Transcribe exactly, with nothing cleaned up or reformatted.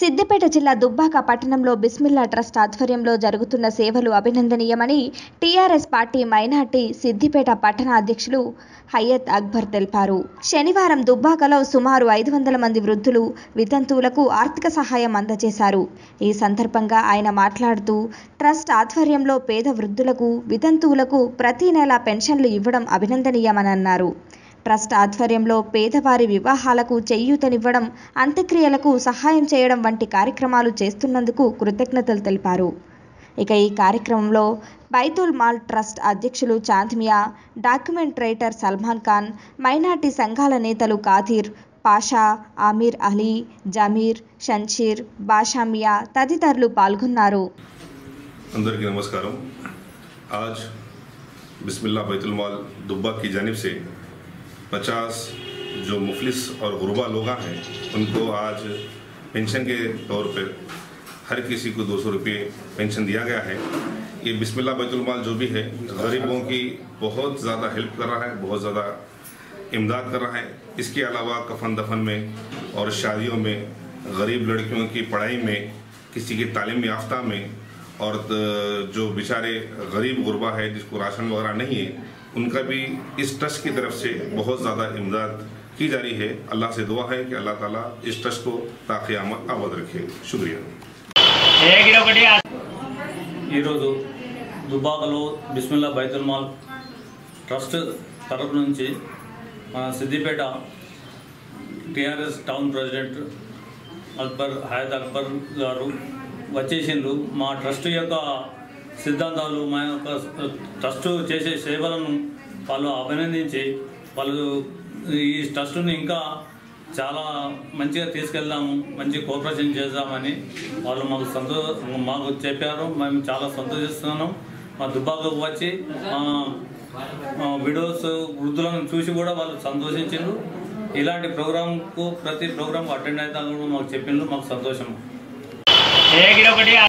సిద్దిపేట జిల్లా దుబ్బాక పట్టణంలో బిస్మిల్లా ట్రస్ట్ ఆధ్వర్యంలో జరుగుతున్న సేవలు అభినందనీయమని టీఆర్ఎస్ పార్టీ మైనార్టీ సిద్దిపేట పట్టణ అధ్యక్షులు హయత్ అక్బర్ తెలిపారు. శనివారం దుబ్బాకలో సుమారు ఐదు వందల మంది వృద్ధులు, వితంతువులకు ఆర్థిక సహాయం అందజేశారు. ఈ సందర్భంగా ఆయన మాట్లాడుతూ ట్రస్ట్ ఆధ్వర్యంలో పేద వృద్ధులకు, వితంతువులకు ప్రతి నెల పెన్షన్లు ఇవ్వడం అభినందనీయమని అన్నారు. ట్రస్ట్ ఆధ్వర్యంలో పేదవారి వివాహాలకు చేయూతనివ్వడం, అంత్యక్రియలకు సహాయం చేయడం వంటి కార్యక్రమాలు చేస్తున్నందుకు కృతజ్ఞతలు తెలిపారు. ఇక ఈ కార్యక్రమంలో బైతుల్ మాల్ ట్రస్ట్ అధ్యక్షులు చాంద్మియా, డాక్యుమెంటరేటర్ సల్మాన్ ఖాన్, మైనార్టీ సంఘాల నేతలు కాదిర్, పాషా, ఆమీర్ అలీ, జమీర్, షంషీర్, బాషామియా తదితరులు పాల్గొన్నారు. అందరికీ నమస్కారం. आज बिस्मिल्लाह बैतुल माल दुब्बा की जानिब से पचास जो मुफलिस और गुरबा लोग हैं उनको आज पेंशन के तौर पर हर किसी को दो सौ रुपये पेंशन दिया गया है। ये बिस्मिल्लाह बैतुल माल जो भी है गरीबों की बहुत ज़्यादा हेल्प कर रहा है, बहुत ज़्यादा इमदाद कर रहा है। इसके अलावा कफन दफन में और शादियों में, गरीब लड़कियों की पढ़ाई में, किसी की तालीम याफ्ता में और जो बेचारे गरीब गुरबा है जिसको राशन वगैरह नहीं है उनका भी इस ट्रस्ट की तरफ से बहुत ज़्यादा इमदाद की जा रही है। अल्लाह से दुआ है कि अल्लाह ताला इस ट्रस्ट को ताक़ियामत आबाद रखे। शुक्रिया। దుబ్బాకలో బిస్మిల్లా బైతుల్ మాల్ ట్రస్ట్ తరఫు నుంచి మన సిద్దిపేట టీఆర్ఎస్ టౌన్ ప్రెసిడెంట్ అక్బర్ హయత్ అక్బర్ గారు వచ్చేసిండ్రు. మా ట్రస్ట్ యొక్క సిద్ధాంతాలు, మా యొక్క ట్రస్ట్ చేసే సేవలను వాళ్ళు అభినందించి వాళ్ళు ఈ ట్రస్టుని ఇంకా చాలా మంచిగా తీసుకెళ్దాము, మంచి కోఆపరేషన్ చేద్దామని వాళ్ళు మాకు సంతో మాకు చెప్పారు. మేము చాలా సంతోషిస్తున్నాము. మా దుబ్బాకకు వచ్చి మా విడోస్ వృద్ధులను చూసి కూడా వాళ్ళు సంతోషించారు. ఇలాంటి ప్రోగ్రాంకు ప్రతి ప్రోగ్రాంకు అటెండ్ అవుతా కూడా మాకు చెప్పిండ్రు. మాకు సంతోషం.